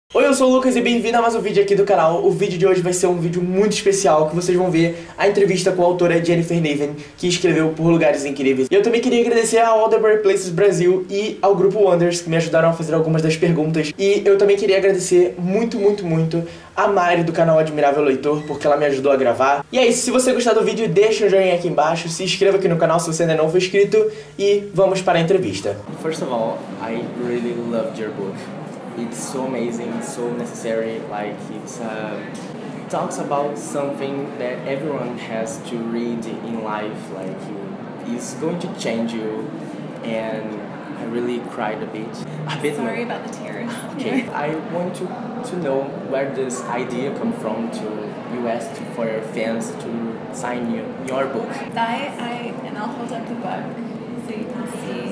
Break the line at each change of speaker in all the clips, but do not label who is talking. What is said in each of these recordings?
Oi, eu sou o Lucas e bem-vindo a mais um vídeo aqui do canal. O vídeo de hoje vai ser um vídeo muito especial, que vocês vão ver a entrevista com a autora Jennifer Niven, que escreveu Por Lugares Incríveis. E eu também queria agradecer a All the Bright Places Brasil e ao Grupo Wanders, que me ajudaram a fazer algumas das perguntas. E eu também queria agradecer muito a Mari do canal Admirável Leitor, porque ela me ajudou a gravar. E é isso, se você gostar do vídeo, deixa um joinha aqui embaixo, se inscreva aqui no canal se você ainda não for inscrito e vamos para a entrevista. First of all, I really loved your book. It's so amazing, so necessary, like it talks about something that everyone has to read in life, like it's going to change you, and I really cried a bit.
Sorry about the tears.
Okay, I want to know where this idea come from to you ask for your fans to sign your book.
And I'll hold up the book so you can see.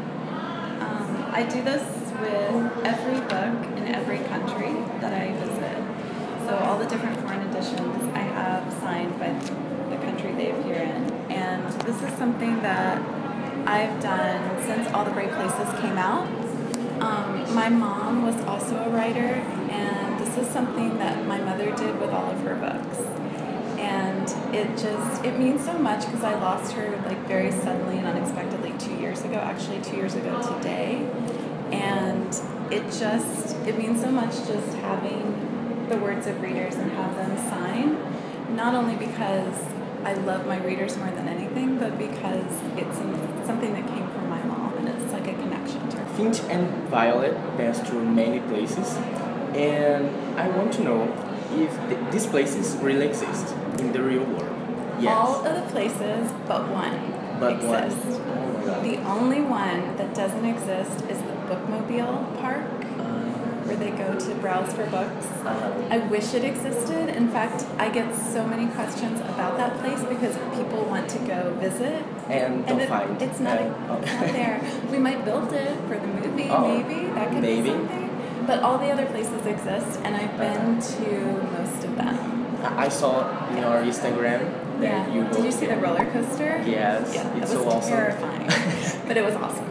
I do this with every book in every country that I visit. So all the different foreign editions I have signed by the country they appear in. And this is something that I've done since All the Bright Places came out. My mom was also a writer, and this is something that my mother did with all of her books. And it means so much because I lost her like very suddenly and unexpectedly 2 years ago, actually 2 years ago today. And it means so much just having the words of readers and have them sign, not only because I love my readers more than anything, but because it's something that came from my mom and it's like a connection to her.
Finch and Violet pass through many places, and I want to know if these places really exist in the real world. Yes.
All of the places but one exist.
Oh my God.
The only one that doesn't exist is the Bookmobile Park, where they go to browse for books. I wish it existed. In fact, I get so many questions about that place because people want to go visit.
And don't find
it's not there. We might build it for the movie, maybe. That could be something. But all the other places exist, and I've been to most of them.
I saw in your Instagram that you go.
Did you see the roller coaster?
Yes,
yeah,
it's so awesome.
Terrifying, but it was awesome.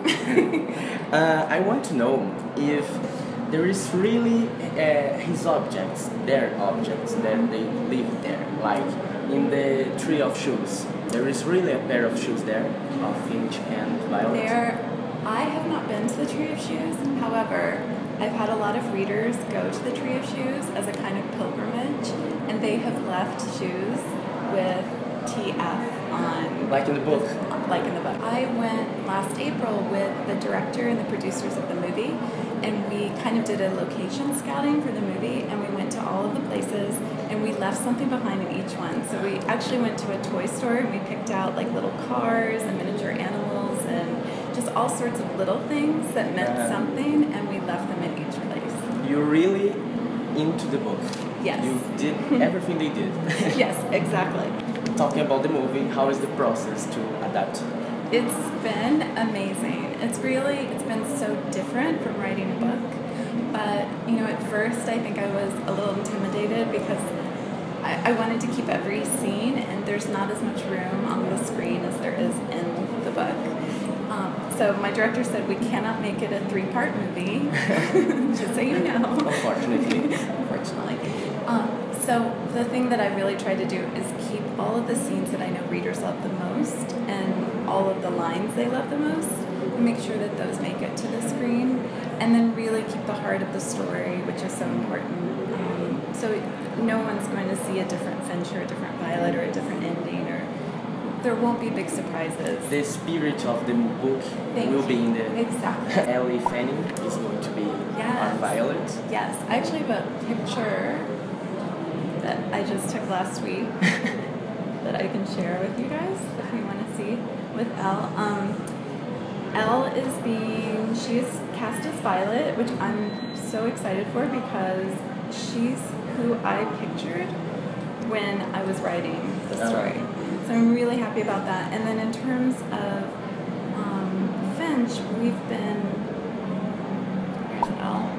I want to know if there is really his objects, their objects, that they live there. Like in the Tree of Shoes, there is really a pair of shoes there, of Finch and Violet.
I have not been to the Tree of Shoes. However, I've had a lot of readers go to the Tree of Shoes as a kind of pilgrimage, and they have left shoes with TF on.
Like in the book?
Like in the book. I went last April with the director and the producers of the movie, and we kind of did a location scouting for the movie, and we went to all of the places, and we left something behind in each one. So we actually went to a toy store, and we picked out like little cars and miniature animals and just all sorts of little things that meant something, and we left them in each place.
You're really into the book.
Yes.
You did everything they did.
Yes, exactly.
Talking about the movie, how is the process to adapt?
It's been amazing. It's been so different from writing a book. But, at first I think I was a little intimidated because I wanted to keep every scene, and there's not as much room on the screen as there is in the book. So my director said we cannot make it a 3-part movie, just so you know.
Unfortunately.
So the thing that I really try to do is keep all of the scenes that I know readers love the most and all of the lines they love the most, and make sure that those make it to the screen, and then really keep the heart of the story, which is so important. So no one's going to see a different Finch or a different Violet or a different ending, or there won't be big surprises.
The spirit of the book will be in the...
Exactly.
Ellie Fanning is going to be our Violet.
Yes. I actually have a picture that I just took last week that I can share with you guys if you want to see with Elle. Elle she's cast as Violet, which I'm so excited for because she's who I pictured when I was writing the story. So I'm really happy about that. And then in terms of Finch, we've been... Here's Elle.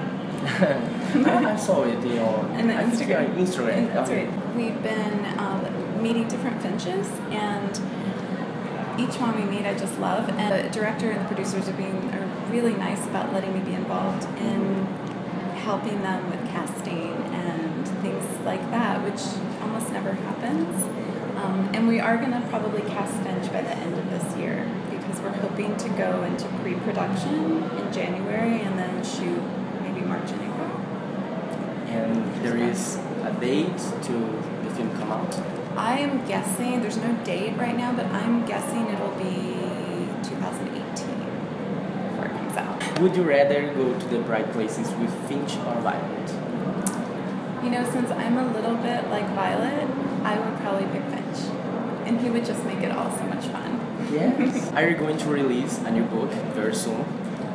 I saw it on Instagram.
That's right. We've been meeting different Finches, and each one we meet I just love. And the director and the producers are really nice about letting me be involved in helping them with casting and things like that, which almost never happens. And we are going to probably cast Estante by the end of this year because we're hoping to go into pre-production in January and then shoot maybe March and April.
And there is a date to the film come out?
I am guessing, there's no date right now, but I'm guessing it'll be 2018 before it comes out.
Would you rather go to the bright places with Finch or Violet?
You know, since I'm a little bit like Violet, I would probably pick Finch. And he would just make it all so much fun.
Yes. Are you going to release a new book very soon?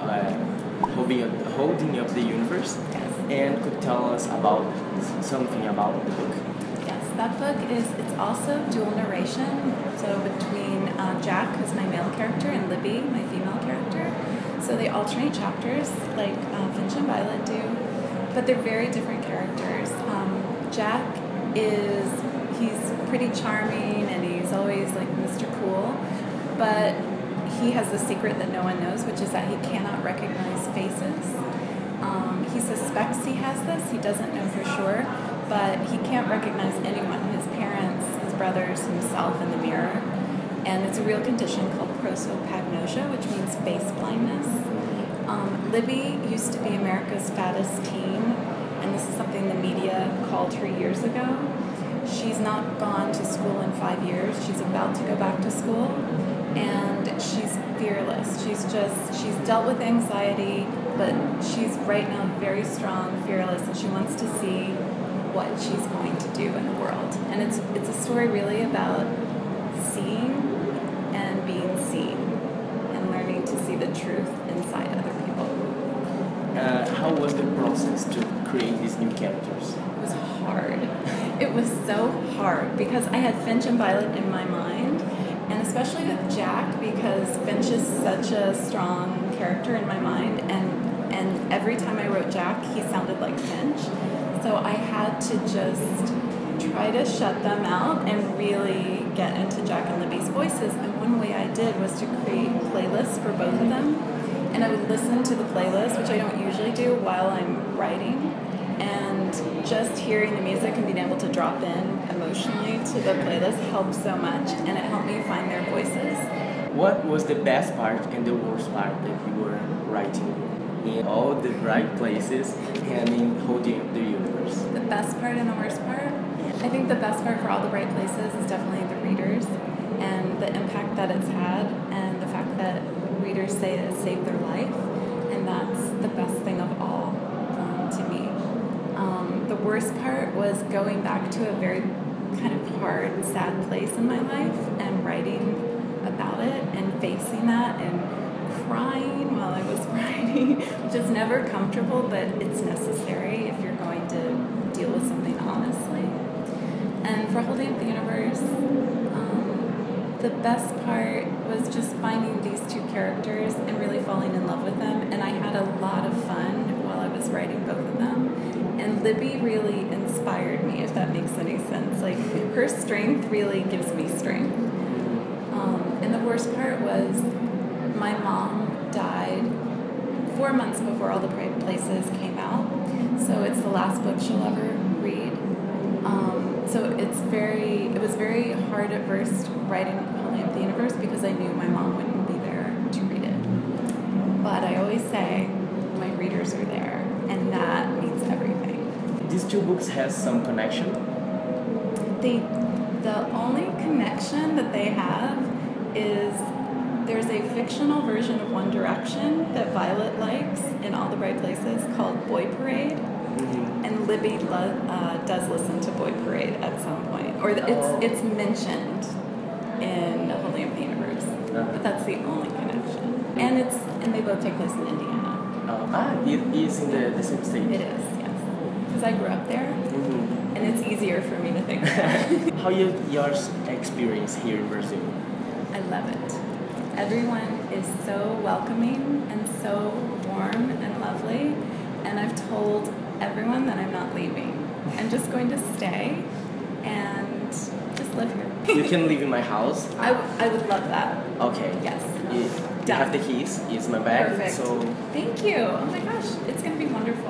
Holding Up the Universe?
Yes.
And could tell us about something about the book?
Yes, that book it's also dual narration. So between Jack, who's my male character, and Libby, my female character. So they alternate chapters like Finch and Violet do, but they're very different characters. Jack he's pretty charming and he's always like Mr. Cool, but he has a secret that no one knows, which is that he cannot recognize faces. He suspects he has this, he doesn't know for sure, but he can't recognize anyone, his parents, his brothers, himself in the mirror. And it's a real condition called prosopagnosia, which means face blindness. Libby used to be America's fattest teen, and this is something the media called her years ago. She's not gone to school in 5 years. She's about to go back to school, and she's fearless. She's dealt with anxiety, but she's right now very strong, fearless, and she wants to see what she's going to do in the world. And it's a story really about seeing and being seen and learning to see the truth inside other people.
How was the process to create these new characters?
It was hard. It was so hard because I had Finch and Violet in my mind, and especially with Jack because Finch is such a strong character in my mind, and every time I wrote Jack, he sounded like Finch. So I had to just try to shut them out and really get into Jack and Libby's voices. And one way I did was to create playlists for both of them. And I would listen to the playlist, which I don't usually do while I'm writing. And just hearing the music and being able to drop in emotionally to the playlist helped so much. And it helped me find their voices.
What was the best part and the worst part that you were writing in all the bright places and in Holding Up the Universe?
The best part and the worst part? I think the best part for all the bright places is definitely the readers and the impact that it's had and the fact that readers say it saved their life, and that's the best thing of all to me. The worst part was going back to a very kind of hard, sad place in my life and writing about it and facing that and crying while I was writing, which is never comfortable, but it's necessary if you're going to deal with something honestly. And for Holding Up the Universe, the best part was just finding these two characters and really falling in love with them, and I had a lot of fun while I was writing both of them. And Libby really inspired me, if that makes any sense. Like, her strength really gives me strength. And the worst part was my mom died 4 months before All the Bright Places came out, so it's the last book she'll ever read. So it was very hard at first writing Holding Up the Universe because I knew my mom wouldn't be there to read it. But I always say my readers are there, and that means everything.
These two books have some connection?
The only connection that they have is there's a fictional version of One Direction that Violet likes in All the Bright Places called Boy Parade. And Libby does listen to Boy Parade at some point, or it's mentioned in Holding Up the Universe, but that's the only connection. And they both take place in Indiana.
It is in the same state.
It is, yes, because I grew up there, and it's easier for me to think about.
How your experience here in Brazil?
I love it. Everyone is so welcoming and so warm and lovely, and I've told everyone that I'm not leaving. I'm just going to stay and just live here.
You can live in my house?
I would love that.
Okay.
Yes.
You have the keys. It's my bag.
Perfect.
So
thank you. Oh my gosh, it's going to be wonderful.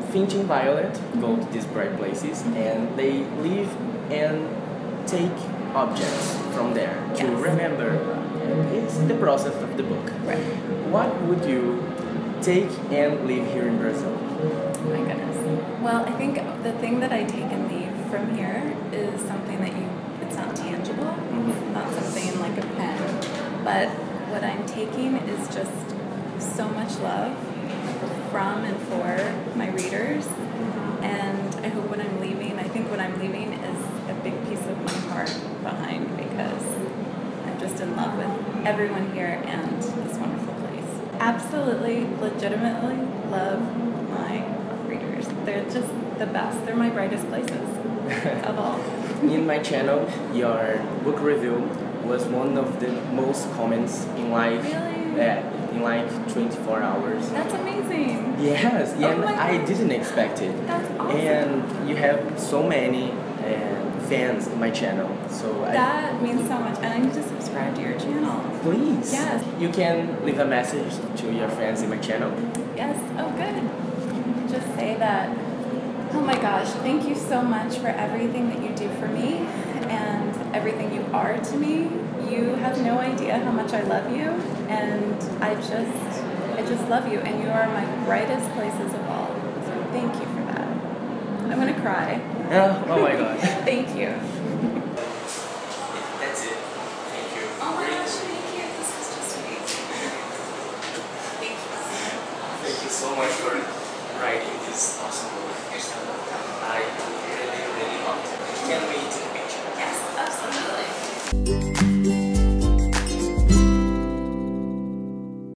Finch and Violet go to these bright places and they live and take objects from there to remember. It's the process of the book.
Right.
What would you take and leave here in Brazil?
Oh my goodness. Well, I think the thing that I take and leave from here is something that it's not tangible, not something like a pen, but what I'm taking is just so much love from and for my readers, and I hope when I'm leaving, I think what I'm leaving is a big piece of my heart behind, because I'm just in love with everyone here and this wonderful place. Absolutely, legitimately love my readers. They're just the best. They're my brightest places of all.
In my channel, your book review was one of the most comments in like in like 24 hours.
That's amazing.
Yes,
Oh
and I didn't expect it.
That's awesome.
And you have so many fans in my channel, so
that means so much. And I need to subscribe to your channel.
Please.
Yes.
You can leave a message to your fans in my channel.
Yes. Oh, good. Just say that. Oh my gosh, thank you so much for everything that you do for me and everything you are to me. You have no idea how much I love you, and I just love you, and you are my brightest places of all. So thank you for that. I'm gonna cry.
Oh my gosh.
Thank you.
That's it. Thank you.
Oh my gosh, thank you. This is just amazing. Thank you.
Thank you so much for